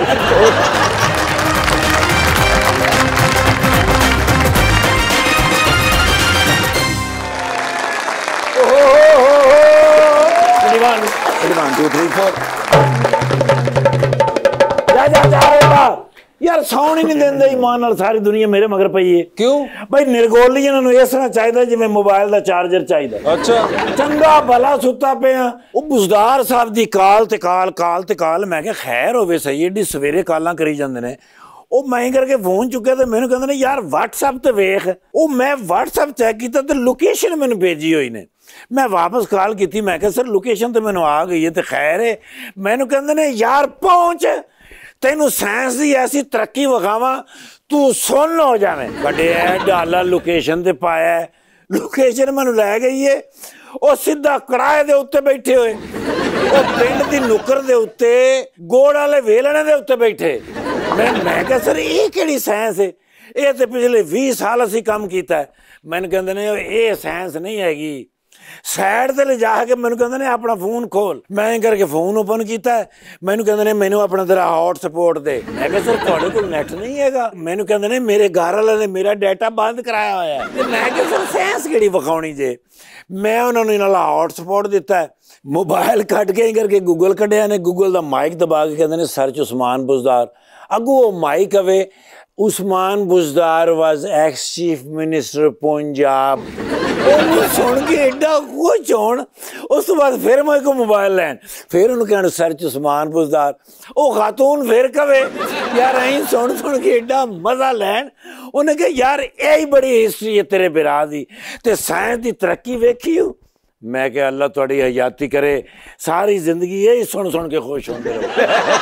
ਯਾਰ ਸੌਣ ਹੀ ਨਹੀਂ ਦਿੰਦੇ ਇਮਾਨ ਨਾਲ, ਸਾਰੀ ਦੁਨੀਆ ਮੇਰੇ ਮਗਰ ਪਈ ਹੈ। क्यों? ਭਾਈ ਨਿਰਗੋਲੀ ਇਹਨਾਂ ਨੂੰ ਇਸ ਤਰ੍ਹਾਂ ਚਾਹੀਦਾ ਜਿਵੇਂ ਮੋਬਾਈਲ ਦਾ ਚਾਰਜਰ ਚਾਹੀਦਾ। अच्छा ਚੰਗਾ ਭਲਾ ਸੁੱਤਾ ਪਿਆ, ਉਹ ਬੁਜ਼ਦਾਰ ਸਾਹਿਬ ਦੀ ਕਾਲ ਤੇ ਕਾਲ। ਮੈਂ ਕਿਹਾ ਖੈਰ ਹੋਵੇ ਸਹੀ, ਏਡੀ ਸਵੇਰੇ ਕਾਲਾਂ ਕਰੀ ਜਾਂਦੇ ਨੇ। ਉਹ ਮੈਂ ਕਰਕੇ ਫੋਨ ਚੁੱਕਿਆ ਤੇ ਮੈਨੂੰ ਕਹਿੰਦੇ ਨੇ ਯਾਰ WhatsApp ਤੇ ਵੇਖ। ਉਹ ਮੈਂ WhatsApp ਚੈੱਕ ਕੀਤਾ ਤੇ ਲੋਕੇਸ਼ਨ ਮੈਨੂੰ ਭੇਜੀ ਹੋਈ ਨੇ। ਮੈਂ ਵਾਪਸ ਕਾਲ ਕੀਤੀ, ਮੈਂ ਕਿਹਾ ਸਰ ਲੋਕੇਸ਼ਨ ਤੇ ਮੈਨੂੰ ਆ ਗਈ ਹੈ ਤੇ ਖੈਰ ਹੈ। ਮੈਨੂੰ ਕਹਿੰਦੇ ਨੇ ਯਾਰ ਪਹੁੰਚ, ਤੈਨੂੰ ਸਾਇੰਸ ਦੀ ਐਸੀ ਤਰੱਕੀ ਵਿਖਾਵਾਂ ਤੂੰ ਸੁਣ ਹੋ ਜਾਵੇਂ। ਕੱਢਿਆ ਡਾਲਾ ਲੋਕੇਸ਼ਨ ਤੇ ਪਾਇਆ, ਲੋਕੇਸ਼ਨ ਮੈਨੂੰ ਲੈ ਗਈ ਏ। ਉਹ ਸਿੱਧਾ ਕੜਾਏ ਦੇ ਉੱਤੇ ਬੈਠੇ ਹੋਏ, ਉਹ ਪਿੰਡ ਦੀ ਨੁੱਕਰ ਦੇ ਉੱਤੇ ਗੋੜ ਵਾਲੇ ਵੇਲਣੇ ਦੇ ਉੱਤੇ ਬੈਠੇ। ਮੈਂ ਕਿਹਾ ਸਰ ਇਹ ਕਿਹੜੀ ਸਾਇੰਸ ਹੈ? ਇਹ ਤੇ ਪਿਛਲੇ 20 ਸਾਲ ਅਸੀਂ ਕੰਮ ਕੀਤਾ ਹੈ। ਮੈਨੂੰ ਕਹਿੰਦੇ ਨੇ ਇਹ ਸਾਇੰਸ ਨਹੀਂ ਹੈਗੀ। ਸਾਈਡ ਤੇ ਲਿਜਾ ਕੇ ਮੈਨੂੰ ਕਹਿੰਦੇ ਨੇ ਆਪਣਾ ਫੋਨ ਖੋਲ। ਮੈਂ ਕਰਕੇ ਫੋਨ ਓਪਨ ਕੀਤਾ, ਮੈਨੂੰ ਕਹਿੰਦੇ ਨੇ ਮੈਨੂੰ ਆਪਣਾ ਤੇਰਾ ਹੌਟਸਪੌਟ ਦੇ। ਮੈਂ ਕਿਹਾ ਸਰ ਤੁਹਾਡੇ ਕੋਲ ਨੈਟ ਨਹੀਂ ਹੈਗਾ। ਮੈਨੂੰ ਕਹਿੰਦੇ ਨੇ ਮੇਰੇ ਘਰ ਵਾਲੇ ਨੇ ਮੇਰਾ ਡਾਟਾ ਬੰਦ ਕਰਾਇਆ ਹੋਇਆ ਹੈ। ਮੈਂ ਕਿਹਾ ਸਰ ਸਾਇੰਸ ਕਿਹੜੀ ਵਿਖਾਉਣੀ ਜੇ। ਮੈਂ ਉਹਨਾਂ ਨੂੰ ਨਾਲ ਹੌਟਸਪੌਟ ਦਿੱਤਾ, मोबाइल कट के करके गूगल कढ़िया ने, गूगल का माइक दबा के कहते ने सर्च उस्मान बुज़दार। अगू वो माइक अवे Usman Buzdar was ex chief minister Punjab. सुन के एडा खुश होन। उस तो बाद फिर मैं को मोबाइल लैन, फिर उन्होंने कहना सर्च उस्मान बुज़दार। वो खातून फिर कवे यार अं सुन के एडा मज़ा लैन। उन्हें कहा यार यही बड़ी हिस्ट्री है तेरे बिरा दी ते साइंस की तरक्की वेखी हो। मैं क्या अल्लाह थोड़ी हयाती करे, सारी जिंदगी यही सुन के खुश होंगे रहो।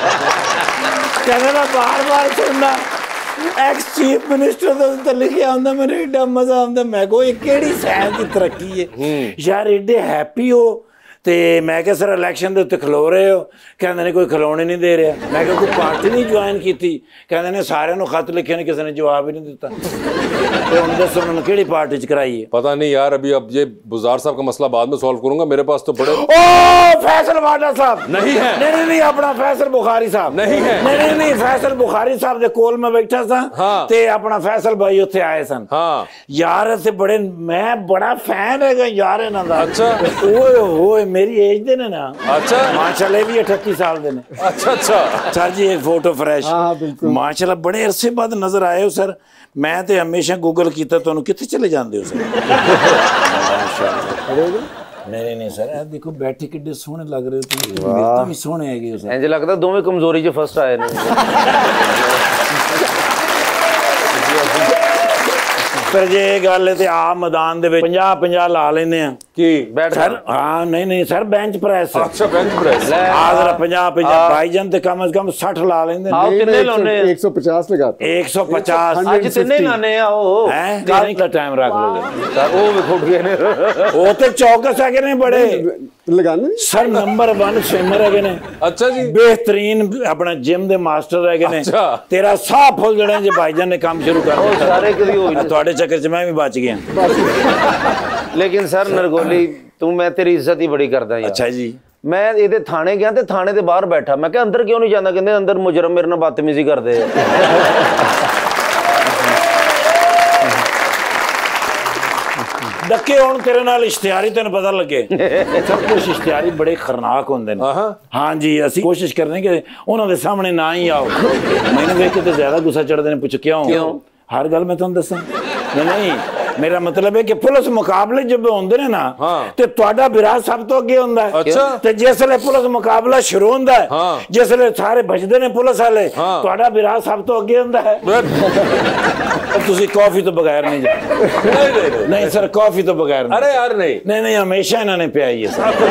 कहना बार बार सुनना एक्स चीफ मिनिस्टर तो लिखे आंदा, मेरे एडा मजा आंदा। मैं को ये केड़ी साइंस की तरक्की है यार, एडे हैप्पी हो। ते मैं क्या सर इलेक्शन के उत्ते खलो रहे हो? कहते ने कोई खलोने नहीं दे रहा। मैं क्या कोई पार्टी नहीं ज्वाइन की? कहते ने सारे खत लिखे ने, किसी ने जवाब ही नहीं दिता। हम दसो उन्होंने केड़ी पार्टी च कराई है? पता नहीं यार, अभी अब ये बुज़दार साहब का मसला बाद में सॉल्व करूंगा। मेरे पास तो बड़े फैसल वाडा साहब नहीं है। नहीं अपना फैसल बुखारी साहब नहीं है। नहीं फैसल बुखारी साहब दे कोल में बैठा था। हाँ। ते अपना फैसल भाई उत्थे आए सन। हाँ। यार से बड़े मैं बड़ा फैन है यार इन्हां दा। अच्छा। ओए होए मेरी एज दे ने ना। अच्छा। माशाल्लाह भी 38 साल दे ने। अच्छा सर जी एक फोटो फ्रेश। हाँ बिल्कुल माशाल्लाह बड़े अरसे बाद नजर आए हो सर। मैं ते हमेशा गूगल कीता, तुहानू कित्थे चले जांदे हो सर? नहीं सर देखो बैठे किड्डे सोहने लग रहे हो तुम, तो भी सोहने हैगे हो सर। इंज लगदा दोवें कमजोरी च फर्स्ट आए ने। पर जे गल है आ मैदान दे विच 50-50 ला लेने हैं कि बैठ सर। हाँ नहीं सर बेंच प्रेस। अच्छा बेंच प्रेस। आदर 50-50 भाईजान ते कम से कम 60 ला लेंदे। आओ कितने लाने? 150 लगाते 150 आज तिन्ने लाने आ। ओ हैं कितने का टाइम रख लोगे सर? ओ वे खुट गए ने। वो ते चौकस है ने बड़े लगाने सर। नंबर 1 स्विमर है ने। अच्छा जी। बेहतरीन अपना जिम दे मास्टर है ने। अच्छा। तेरा साह फुल जड़े जे भाईजान ने काम शुरू कर दिया। सारे कदी होई थोड़े चक्कर च मैं भी बच गया। लेकिन सर नरगोली तू, मैं तेरी इज्जत ही बड़ी करदा यार। अच्छा जी। मैं ਇਹਦੇ थाने गया ते थाने ਦੇ बाहर बैठा। मैं क्या अंदर क्यों नहीं जाता? कहंदे अंदर मुजरम मेरे नाल बदतमीजी करदे आ। डके हुण तेरे नाल इश्तिहारी तेन पता लगे। सब कुछ इश्तिहारी बड़े खतरनाक होंदे ने। हाँ जी असी कोशिश करने के उन्होंने सामने ना ही आओ। मैंने वेख के तो ज्यादा गुस्सा चढ़दे ने। पूछ क्यों? हर गल मैं तुहानू दसां? नहीं मेरा मतलब है कि पुलिस मुकाबले जब होंदे ने ना, ते तुहाडा बिरा सब तो अगे हुंदा है। अच्छा। ते जिसले पुलिस मुकाबला शुरू हुंदा है, जिसले सारे बचदे ने पुलिस वाले, तुहाडा बिरा सब तो अगे हुंदा है। तुसी कॉफी तो बगैर नहीं जाते? नहीं सर कॉफी तो बगैर नहीं। अरे यार नहीं हमेशा इन्होंने पियाई है सर।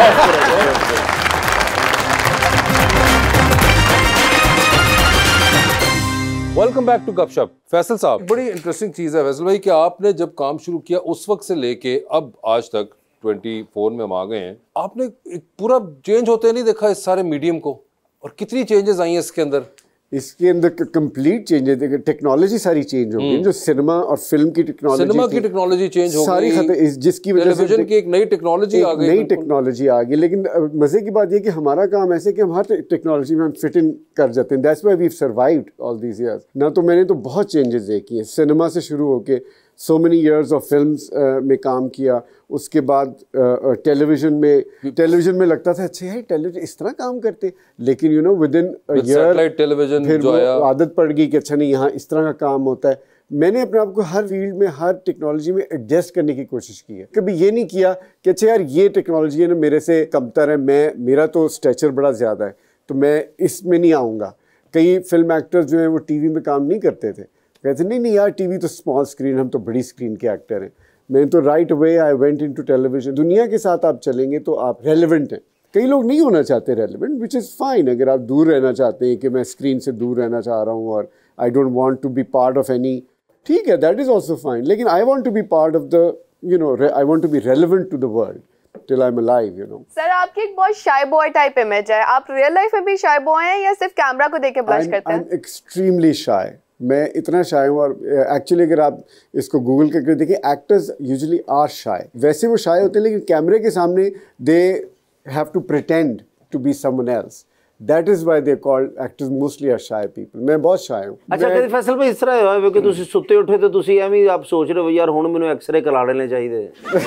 वेलकम बैक टू गपशप। फैसल साहब, बड़ी इंटरेस्टिंग चीज़ है फैसल भाई कि आपने जब काम शुरू किया उस वक्त से लेके अब आज तक 24 में हम आ गए हैं, आपने एक पूरा चेंज होते नहीं देखा इस सारे मीडियम को? और कितनी चेंजेस आई हैं इसके अंदर? इसके अंदर कंप्लीट चेंज है। देखिए टेक्नोलॉजी सारी चेंज हो गई। जो सिनेमा और फिल्म की टेक्नोलॉजी चेंज हो सारी गई, जिसकी वजह से टेलीविजन की एक नई टेक्नोलॉजी आ गई। नई टेक्नोलॉजी आ गई। लेकिन मजे की बात यह कि हमारा काम ऐसे कि हम हर टेक्नोलॉजी में हम फिट इन कर जाते हैं। That's why we have survived all these years ना। तो मैंने तो बहुत चेंजेस देखी हैं सिनेमा से शुरू होके so many years of films में काम किया। उसके बाद टेलीविजन में लगता था अच्छा है टेलीविजन इस तरह काम करते, लेकिन you know with in year television फिर वो आदत पड़ गई कि अच्छा नहीं यहाँ इस तरह का काम होता है। मैंने अपने आप को हर फील्ड में हर टेक्नोलॉजी में एडजस्ट करने की कोशिश की है। कभी ये नहीं किया कि अच्छा यार ये टेक्नोलॉजी है ना मेरे से कमतर है, मेरा तो स्ट्रेचर बड़ा ज़्यादा है तो मैं इसमें नहीं आऊँगा। कई फिल्म एक्टर्स जो हैं वो टीवी में काम नहीं करते थे, कहते नहीं यार टीवी तो स्मॉल स्क्रीन, हम तो बड़ी स्क्रीन के एक्टर हैं। मैंने तो right away I went into television. दुनिया के साथ आप चलेंगे तो आप रेलेवेंट हैं। कई लोग नहीं होना चाहते रेलेवेंट, विच इज़ फाइन। अगर आप दूर रहना चाहते हैं कि मैं स्क्रीन से दूर रहना चाह रहा हूँ और I don't want to be part of any, ठीक है, दैट इज़ ऑल्सो फाइन। लेकिन I want to be part of the I want to be relevant to the world till I'm alive, you know. Sir आपकी एक बहुत शाय बॉय टाइप इमेज है। आप रियल लाइफ में भी शाय बॉय हैं या सिर्फ कैमरा को देख के ब्लश करते हैं? I'm extremely shy. मैं इतना शाय हूँ। और एक्चुअली अगर आप इसको गूगल करके देखिए, एक्टर्स यूजुअली आर शाय। वैसे वो शाय होते हैं लेकिन कैमरे के सामने they have to pretend to be someone else. That is why they called actors mostly are shy people. मैं बहुत shy हूँ। अच्छा कभी फैसल भाई इस तरह होया कि ਤੁਸੀਂ ਸੁੱਤੇ ਉੱਠੇ ਤੇ ਤੁਸੀਂ ਐਵੇਂ आप सोच रहे हो यार ਹੁਣ ਮੈਨੂੰ एक्सरे करा लेने चाहिए।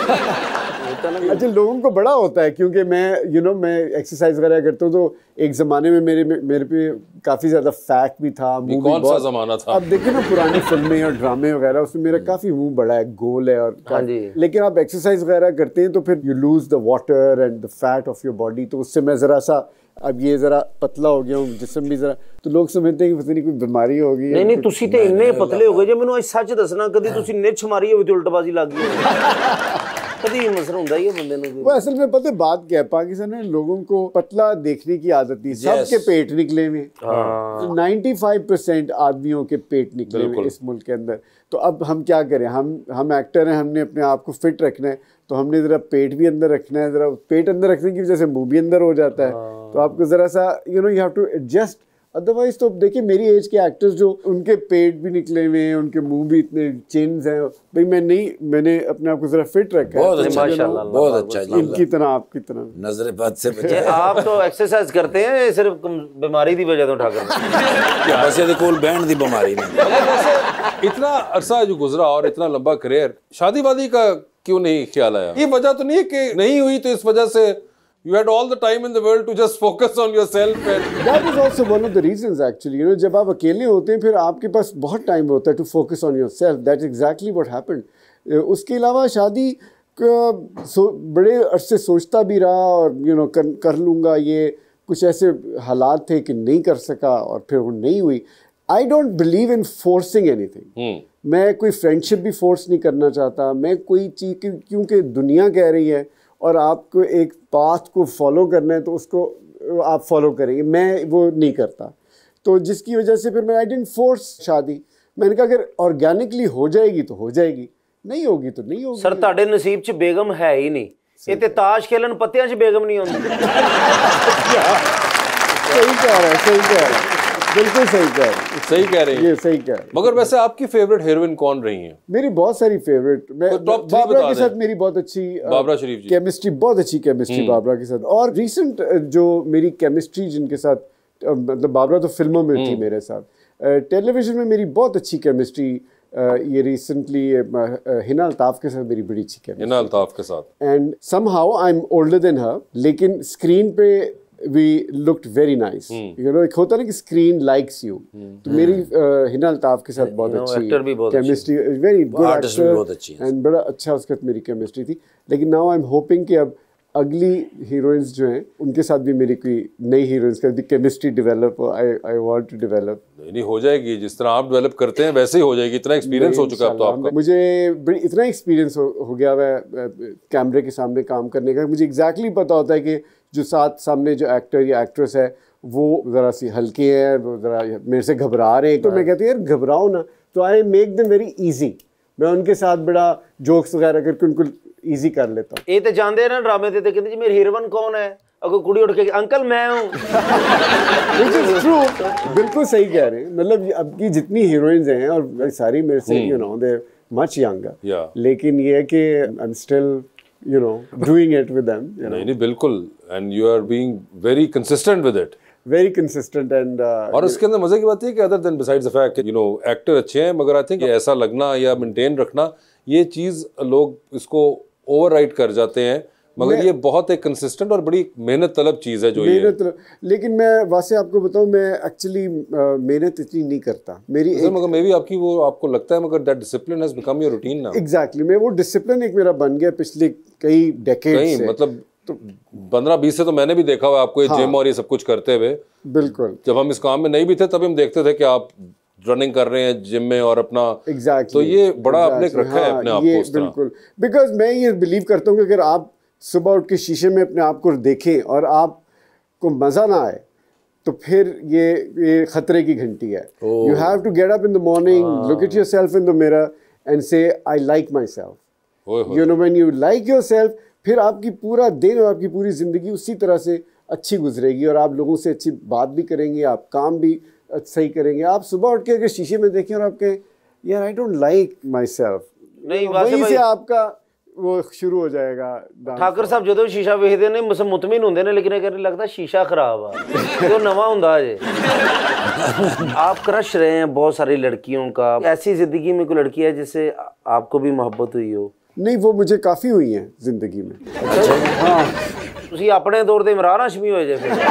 अच्छा लोगों को बड़ा होता है क्योंकि मैं मैं एक्सरसाइज वगैरह करता हूँ तो एक ज़माने में मेरे पे काफ़ी ज़्यादा फैट भी था। मुंह भी कौन सा बहुत ज़माना था? अब देखिए ना पुरानी फिल्में और ड्रामे वगैरह, उसमें मेरा काफ़ी मुंह बड़ा है, गोल है। और हाँ जी। लेकिन आप एक्सरसाइज वगैरह करते हैं तो फिर you lose the water and the fat of your body, तो उससे मैं ज़रा सा अब ये ज़रा पतला हो गया हूँ, जिस्म भी ज़रा, तो लोग समझते हैं कि पता नहीं कोई बीमारी होगी। नहीं नहीं ਤੁਸੀਂ ਤੇ ਇੰਨੇ ਪਤਲੇ ਹੋ ਗਏ ਜੇ ਮੈਨੂੰ ਅੱਜ ਸੱਚ ਦੱਸਣਾ ਕਦੀ ਤੁਸੀਂ ਨਿੱਛ ਮਾਰੀ ਹੋਵੇ ਤੇ ਉਲਟਬਾਜ਼ੀ ਲੱਗ ਗਈ कभी मसला होता ही है बंदे ने। वो असल में पता है बात क्या है, पाकिस्तान में लोगों को पतला देखने की आदत थी, सबके पेट निकले हुए। 95% आदमियों के पेट निकले हुए इस मुल्क के अंदर। तो अब हम क्या करें, हम एक्टर हैं, हमने अपने आप को फिट रखना है, तो हमने ज़रा पेट भी अंदर रखना है। ज़रा पेट अंदर रखने की वजह से मुंह भी अंदर हो जाता है। तो आपको ज़रा सा you have to adjust. Otherwise तो देखिए मेरी एज के एक्टर्स जो उनके पेट भी निकले हुए हैं, उनके मुंह भी इतने चिन्स हैं, भाई मैंने अपने आप को जरा फिट रखा है। बहुत अच्छा, माशाल्लाह, बहुत अच्छा जी। इनकी तरह आपकी तरह नजर बद से बचे। आप तो एक्सरसाइज करते हैं सिर्फ बीमारी की वजह तो ठाकर बस ये कोल बैंड दी बीमारी नहीं। इतना अरसा जो गुजरा और इतना लंबा करियर, शादी वादी का क्यों नहीं ख्याल आया? ये वजह तो नहीं है कि नहीं हुई तो इस वजह से you had all the time in the world to just focus on yourself and that is also one of the reasons actually, जब आप अकेले होते हैं फिर आपके पास बहुत टाइम होता है to focus on yourself. That's exactly what happened. उसके अलावा शादी बड़े अरसे सोचता भी रहा और कर लूँगा, ये कुछ ऐसे हालात थे कि नहीं कर सका और फिर वो नहीं हुई। I don't believe in forcing anything. मैं कोई फ्रेंडशिप भी फोर्स नहीं करना चाहता, मैं कोई चीज़ क्योंकि दुनिया कह रही है और आपको एक पाथ को फॉलो करना है तो उसको आप फॉलो करेंगे, मैं वो नहीं करता। तो जिसकी वजह से फिर मैं आई डिडंट फोर्स शादी। मैंने कहा अगर ऑर्गेनिकली हो जाएगी तो हो जाएगी, नहीं होगी तो नहीं होगी। सर ਤੁਹਾਡੇ नसीब च बेगम है ही नहीं, ये ते ताश खेलन पत्तियां च बेगम नहीं होंदी। सही कह रहा है, सही कह रहा है, बिल्कुल सही कह रहे हैं, सही कह रहे हैं, ये सही कह रहे हैं। मगर वैसे आपकी फेवरेट हीरोइन कौन रही हैं? मेरी बहुत सारी फेवरेट, बाबरा के साथ मेरी बहुत अच्छी बाबरा शरीफ जी केमिस्ट्री, बहुत अच्छी केमिस्ट्री बाबरा के साथ। और रिसेंट जो मेरी केमिस्ट्री जिनके साथ, मतलब बाबरा तो फिल्मों में थी मेरे साथ, टेलीविजन में मेरी बहुत अच्छी केमिस्ट्री ये रिसेंटली हिना अल्ताफ के साथ मेरी बड़ी अच्छी केमिस्ट्री, हिना अल्ताफ के साथ। And somehow I am older than her, लेकिन स्क्रीन पे we looked very nice. एक होता ना कि स्क्रीन लाइक्स यू, तो मेरी हिना अल्ताफ के साथ बहुत अच्छी chemistry, very good actor and बड़ा अच्छा उसके साथ मेरी केमिस्ट्री थी। लेकिन नाउ आई एम होपिंग कि अब अगली हीरोइंस जो हैं उनके साथ भी मेरी कोई नई हीरोइंस का भी chemistry develop, I want to develop. नहीं हो जाएगी, जिस तरह आप डेवलप करते हैं वैसे ही हो जाएगी। इतना एक्सपीरियंस हो चुका है अब तो आपका। मुझे इतना एक्सपीरियंस हो गया है कैमरे के सामने काम करने का, मुझे एग्जैक्टली पता होता है कि जो सामने जो एक्टर या एक्ट्रेस है वो ज़रा सी हल्के हैं, वो ज़रा मेरे से घबरा रहे हैं, तो मैं कहती हूँ यार घबराओ ना, तो I make them very easy. मैं उनके साथ बड़ा जोक्स वगैरह करके उनको ईजी कर लेता हूँ। ये तो जानते हैं ना ड्रामे ते कहते जी मेरी हीरोइन कौन है, अगर कुड़ी उठ के अंकल मैं हूँ। बिल्कुल सही कह रहे हैं, मतलब अब की जितनी हीरोइंस हैं और सारी मेरे से दे मच यंगर, लेकिन ये है कि I am still doing it with them. नहीं बिल्कुल, and you are being very consistent with it. Very consistent and और उसके अंदर मजे की बात है कि other than besides the fact कि एक्टर अच्छे हैं, मगर आई थिंक ऐसा लगना या मेंटेन रखना, ये चीज लोग इसको ओवरराइड कर जाते हैं, मगर ये बहुत एक कंसिस्टेंट और बड़ी मेहनत तलब चीज़ है जो ये लेकिन मैं वैसे आपको बताऊं, मैं एक्चुअली मेहनत इतनी नहीं करता मेरी मगर मे भी आपकी वो आपको लगता है, मगर that discipline has become your routine now. Exactly, मैं वो डिसिप्लिन एक मेरा बन गया पिछले कई डेकेड्स से, मतलब 15-20 से तो मैंने भी देखा हुआ आपको ये जिम और ये सब कुछ करते हुए। बिल्कुल, जब हम इस काम में नहीं भी थे तब हम देखते थे कि आप रनिंग कर रहे हैं जिम में और अपना एग्जैक्टली, तो ये बड़ा आपने रखा है अपने आप को उस तरह। बिल्कुल, बिकॉज मैं ये बिलीव करता हूँ कि अगर आप सुबह उठ के शीशे में अपने आप को देखें और आपको मज़ा ना आए तो फिर ये खतरे की घंटी है। You have to get up in the morning, look at yourself in the mirror and say I like myself, when you like yourself, फिर आपकी पूरा दिन और आपकी पूरी ज़िंदगी उसी तरह से अच्छी गुजरेगी और आप लोगों से अच्छी बात भी करेंगे, आप काम भी सही करेंगे। आप सुबह उठ के अगर शीशे में देखें और आप कहें यार I don't like myself, नहीं वहीं से आपका वो शुरू हो जाएगा। ठाकर साहब जो शीशा वेखते ने मुतमिन होंगे ने, लेकिन कहने लगता शीशा खराब है तो नवा होंदा है। आप क्रश रहे हैं बहुत सारी लड़कियों का, ऐसी जिंदगी में कोई लड़की है जिससे आपको भी मोहब्बत हुई हो? नहीं, वो मुझे काफ़ी हुई हैं जिंदगी में। हाँ, ਤੁਸੀਂ ਆਪਣੇ दौर ਦੇ इमरान हाशमी होए जे फिर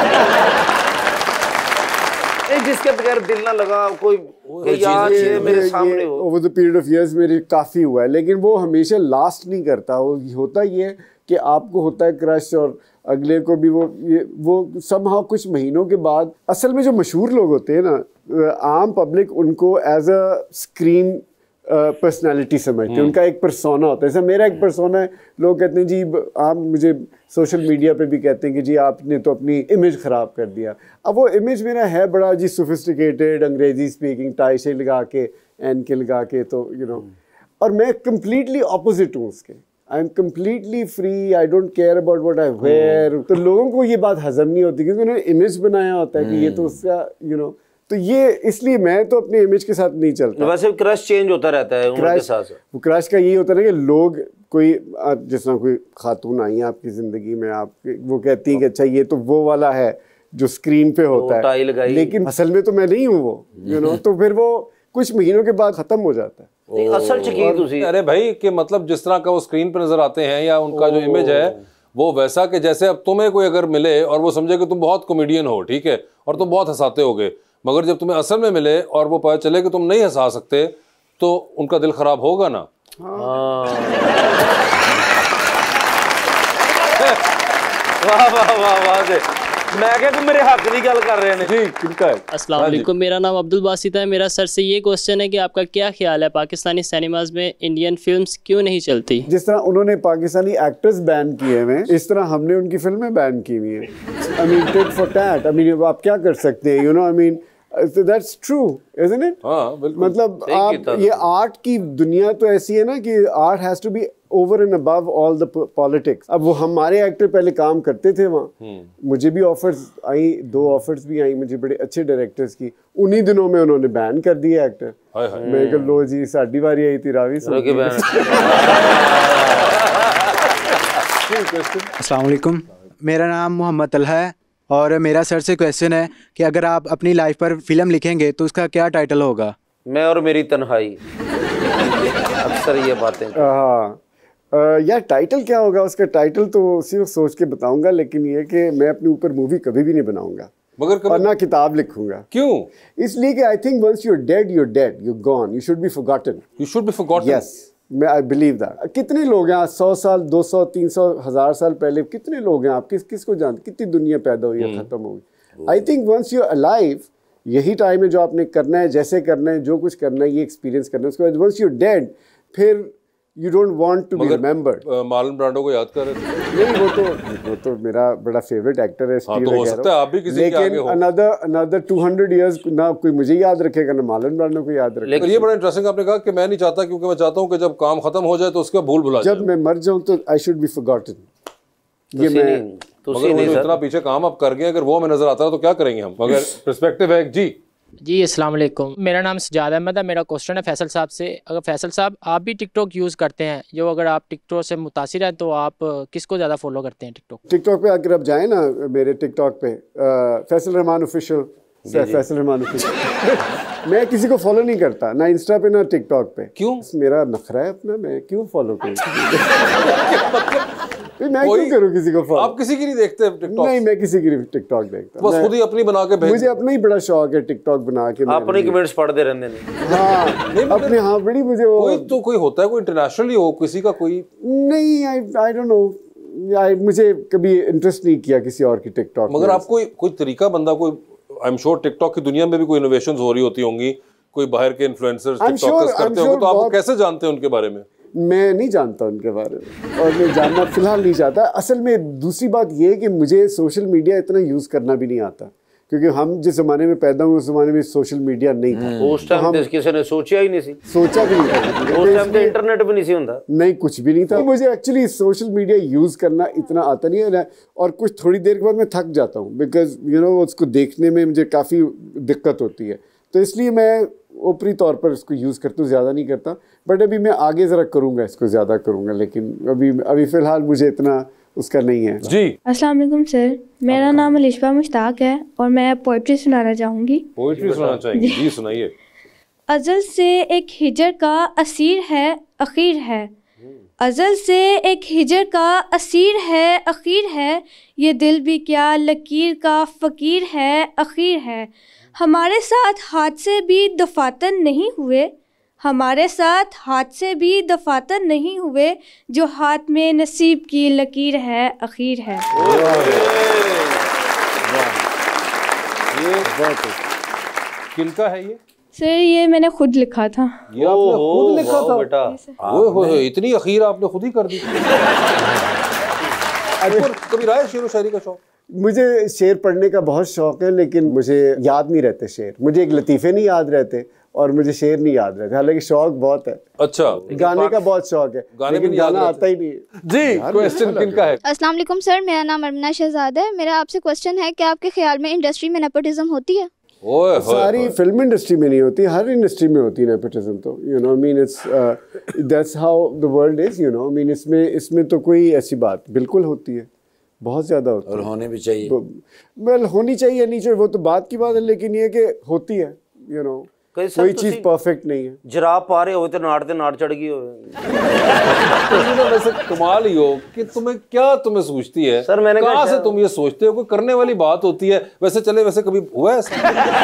जिसके बगैर दिल ना लगा कोई यार ये मेरे सामने हो। Over the period of years मेरे काफ़ी हुआ है, लेकिन वो हमेशा लास्ट नहीं करता। वो होता ये है कि आपको होता है क्रश और अगले को भी वो समहाउ कुछ महीनों के बाद, असल में जो मशहूर लोग होते हैं ना, आम पब्लिक उनको एज अ स्क्रीन पर्सनालिटी समझते हैं, उनका एक पर्सोना होता है। जैसे मेरा एक पर्सोना है, लोग कहते हैं जी आप मुझे सोशल मीडिया पे भी कहते हैं कि जी आपने तो अपनी इमेज ख़राब कर दिया। अब वो इमेज मेरा है बड़ा जी सोफिस्टिकेटेड, अंग्रेजी स्पीकिंग, टाई शे लगा के, एन के लगा के, तो यू नो, और मैं कम्प्लीटली अपोजिट हूँ उसके। I am completely free, I don't care about what I wear. तो लोगों को ये बात हजम नहीं होती क्योंकि उन्होंने इमेज बनाया होता है कि ये तो उसका यू नो, तो ये इसलिए मैं तो अपने इमेज के साथ नहीं चलता। वैसे क्रश चेंज होता रहता है उम्र के साथ। वो क्रश का यही होता है कि लोग कोई जिस तरह कोई खातून आई है आपकी ज़िंदगी में, आप वो कहती है कि अच्छा ये तो वो वाला है जो स्क्रीन पे होता है, लेकिन असल में तो मैं नहीं हूँ वो, यू नो। तो फिर वो कुछ महीनों के बाद ख़त्म हो जाता है। असल च अरे भाई कि मतलब जिस तरह का वो स्क्रीन पर नजर आते हैं या उनका जो इमेज है वो वैसा कि जैसे अब तुम्हें कोई अगर मिले और वो समझे कि तुम बहुत कॉमेडियन हो, ठीक है, और तुम बहुत हंसाते होगे, मगर जब तुम्हें असल में मिले और वो पता चले कि तुम नहीं हंसा सकते तो उनका दिल खराब होगा ना। वाह वाह वाह वाह, मैं क्या मेरे हक की गल कर रहे हैं जी। किनका है? अस्सलाम वालेकुम, मेरा नाम अब्दुल बासित है। मेरा सर से ये क्वेश्चन है कि आपका क्या ख्याल है पाकिस्तानी सिनेमाज में इंडियन फिल्म्स क्यों नहीं चलती? जिस तरह उन्होंने पाकिस्तानी एक्टर्स बैन किए हुए हैं, इस तरह हमने उनकी फिल्में बैन की हुई हैं। I mean tit for tat, I mean आप क्या कर सकते हैं, you know, I mean that's true, isn't it? हाँ बिल्कुल। मतलब आप ये आर्ट की दुनिया तो ऐसी है ना कि art has to be over and above all the politics. अब वो हमारे एक्टर पहले काम करते थे वहाँ, मुझे भी ऑफर्स आई, 2 ऑफर्स भी आई मुझे बड़े अच्छे डायरेक्टर्स की, उन्हीं दिनों में उन्होंने बैन कर दिया एक्टर। मैं कह लो जी साड़ी बारी आई थी रावी। अस्सलाम वालेकुम, मेरा नाम मोहम्मद तलहा है और मेरा सर से क्वेश्चन है कि अगर आप अपनी लाइफ पर फिल्म लिखेंगे तो उसका क्या टाइटल होगा? मैं और मेरी तन्हाई। अक्सर ये बातें। हाँ यार, टाइटल क्या होगा उसका? टाइटल तो उसी वक्त सोच के बताऊंगा, लेकिन ये कि मैं अपने ऊपर मूवी कभी भी नहीं बनाऊंगा मगर और ना किताब लिखूंगा। क्यों? इसलिए कि I think once you are dead, you are dead, you gone, you should be forgotten. You should be forgotten. Yes, मैं आई बिलीव दैट। कितने लोग हैं आज, 100 साल 200 300 1000 साल पहले कितने लोग हैं? आप किसको जानते? कितनी दुनिया पैदा हुई है, खत्म हो गई। I think once you are alive, यही टाइम है जो आपने करना है, जैसे करना है, जो कुछ करना है, ये एक्सपीरियंस करना है। उसके बाद वंस यू आर डेड, फिर you don't want to be remembered. Marlon Brando को याद कर रहे थे? नहीं, वो तो मेरा बड़ा फेवरेट एक्टर है। हाँ, तो हो सकता है आप भी किसी के आगे हो। अनदर 200 इयर्स ना कोई मुझे याद रखेगा ना मार्लन ब्रांडो को याद रखेगा। लेकिन ये बड़ा इंटरेस्टिंग आपने कहा कि मैं नहीं चाहता, क्योंकि मैं चाहता हूँ कि जब काम खत्म हो जाए तो उसका भूल भुला जाए। जब मैं मर जाऊँ तो आई शुड बी फॉरगॉटन। ये मैं मगर इतना पीछे काम आप कर गए, अगर वो हमें नजर आता है तो क्या करेंगे हम? मगर पर्सपेक्टिव है जी। अस्सलाम वालेकुम, मेरा नाम सजाद अहमद है। मेरा क्वेश्चन है फैसल साहब से। अगर फैसल साहब आप भी टिकटॉक यूज़ करते हैं, जो अगर आप टिकटॉक से मुतासिर हैं तो आप किसको ज़्यादा फॉलो करते हैं टिकटॉक पे? अगर आप जाएँ ना मेरे टिकटॉक पे फैसल रहमान ऑफिशियल, फैसल रहमान ऑफिशियल। मैं किसी को फॉलो नहीं करता, ना इंस्टा पे ना टिकटॉक पे। क्यों? मेरा नखरा है अपना, मैं क्यों फॉलो करूँ? मैं क्यों करूँ किसी को फॉलो? आप किसी की नहीं देखते टिकटॉक? नहीं, मैं किसी की टिकटॉक देखता, बस खुद ही अपनी बना के भेज। मुझे अपना ही बड़ा शौक है टिकटॉक बना के अपने कमेंट्स पढ़ते रहते हैं। हाँ अपने, हाँ बड़ी मुझे वो कोई तो कोई होता है, कोई इंटरनेशनली हो किसी का कोई नहीं, आई डोंट नो, मुझे कभी इंटरेस्ट नहीं किया किसी और की टिकटॉक। मगर आप कोई तरीका बंदा, कोई आई एम श्योर टिकटॉक की दुनिया में भी कोई इनोवेशंस हो रही होती होंगी, कोई बाहर के इन्फ्लुएंसर्स टिकटॉकर्स करते होंगे, तो आप कैसे जानते हैं उनके बारे में? मैं नहीं जानता उनके बारे में और मैं जानना फिलहाल नहीं चाहता। असल में दूसरी बात ये है कि मुझे सोशल मीडिया इतना यूज़ करना भी नहीं आता, क्योंकि हम जिस ज़माने में पैदा हुए उस ज़माने में सोशल मीडिया नहीं था। उस टाइम तो किसी ने सोचा ही नहीं सी, सोचा भी नहीं था। उस टाइम तो इंटरनेट भी नहीं सी होता, नहीं कुछ भी नहीं था। मुझे एक्चुअली सोशल मीडिया यूज़ करना इतना आता नहीं है, और कुछ थोड़ी देर के बाद मैं थक जाता हूँ, बिकॉज यू नो उसको देखने में मुझे काफ़ी दिक्कत होती है, तो इसलिए मैं ऊपरी तौर पर इसको यूज़ करता हूँ, ज़्यादा नहीं करता। बट अभी मैं आगे ज़रा करूँगा, इसको ज़्यादा करूँगा, लेकिन अभी फ़िलहाल मुझे इतना उसका नहीं है। जी अस्सलाम वालेकुम सर, मेरा नाम अलिशबा मुश्ताक है और मैं पोइट्री सुनाना चाहूँगी। पोइट्री सुनाना चाहेंगे? जी सुनाइए। अज़ल से एक हिजर का असीर है अखीर है, अज़ल से एक हिजर का असीर है अखीर है, ये दिल भी क्या लकीर का फ़कीर है अखीर है। हमारे साथ हादसे भी दफातर नहीं हुए, हमारे साथ हादसे भी दफातर नहीं हुए, जो हाथ में नसीब की लकीर है अखीर है। ये किनका है ये? सर ये मैंने खुद लिखा था। ये आपने खुद लिखा था बेटा? ओए इतनी अखीर आपने खुद ही कर दी। कभी रहा है शेर व शायरी का शौक? मुझे शेर पढ़ने का बहुत शौक है, लेकिन मुझे याद नहीं रहते शेर। मुझे एक लतीफ़े नहीं याद रहते और मुझे शेर नहीं याद रहते, हालांकि शौक बहुत है। अच्छा, गाने का बहुत शौक है, लेकिन गाना आता ही नहीं है। जी क्वेश्चन किनका है? अस्सलाम वालेकुम सर, मेरा नाम अरमीना शहजाद है। मेरा आपसे क्वेश्चन है कि आपके ख्याल में इंडस्ट्री में नेपोटिज्म होती है? सारी फिल्म इंडस्ट्री में नहीं होती, हर इंडस्ट्री में होती है नेपोटिज्म। तो you know mean it's that's how the world is, you know mean इसमें तो कोई ऐसी बात बिल्कुल होती है, बहुत ज़्यादा होती है। और होनी भी चाहिए। वेल होनी चाहिए नहीं चाहिए वो तो बात की बात है, लेकिन ये कि होती है, यू नो कोई चीज़ परफेक्ट नहीं है। जराब पा रहे हो तो नाड़ चढ़ गई हो। वैसे कमाल ही हो कि तुम्हें सोचती है सर, मैंने कहाँ से तुम ये सोचते हो? कोई करने वाली बात होती है। वैसे चले, वैसे कभी हुआ ऐसा?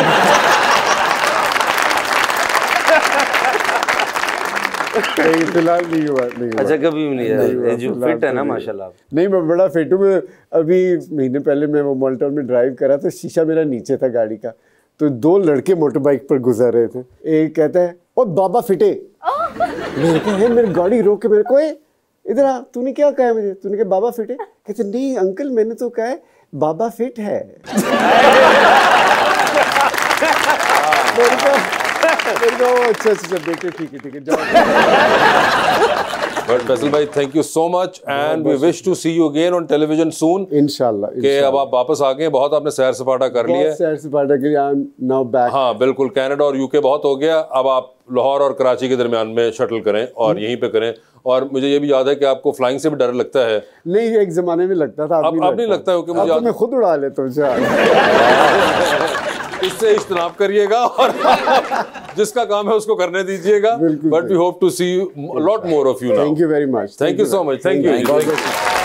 फिलहाल नहीं हुआ। अच्छा, कभी भी नहीं? जो फिट है ना माशाल्लाह। नहीं, मैं बड़ा फिट हूँ। मैं अभी महीने पहले मैं वो मॉल्टन में ड्राइव करा तो शीशा मेरा नीचे था गाड़ी का, तो दो लड़के मोटर बाइक पर गुजर रहे थे। एक कहता है ओ बाबा फिटे, मैंने कहा मेरी गाड़ी रोक के मेरे को इधर आ, तूने क्या कहा मुझे? तूने कहा बाबा फिटे? कहते नहीं अंकल मैंने तो कहा है बाबा फिट है। अच्छा बेटे ठीक है जाओ। But फैसल भाई, thank you so much and we wish to see you again on television soon. इंशाल्लाह। कि अब आप वापस आ गए, बहुत आपने सैर सपाटा कर लिया। सैर सपाटा के लिए आई एम नाउ बैक। हाँ बिल्कुल, कनाडा और यूके बहुत हो गया, अब आप लाहौर और कराची के दरमियान में शटल करें और यहीं पे करें। और मुझे ये भी याद है कि आपको फ्लाइंग से भी डर लगता है। नहीं, एक जमाने में लगता था, अब नहीं लगता है? मुझे तो मैं खुद उड़ा लेता हूँ। इससे इज्तनाब करिएगा और जिसका काम है उसको करने दीजिएगा। But we hope to see lot more of you now. Thank you very much. Thank you so much. Thank you.